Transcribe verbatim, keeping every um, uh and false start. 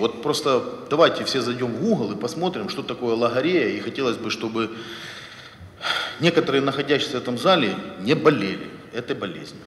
Вот просто давайте все зайдем в Google и посмотрим, что такое логорея. И хотелось бы, чтобы некоторые, находящиеся в этом зале, не болели этой болезнью.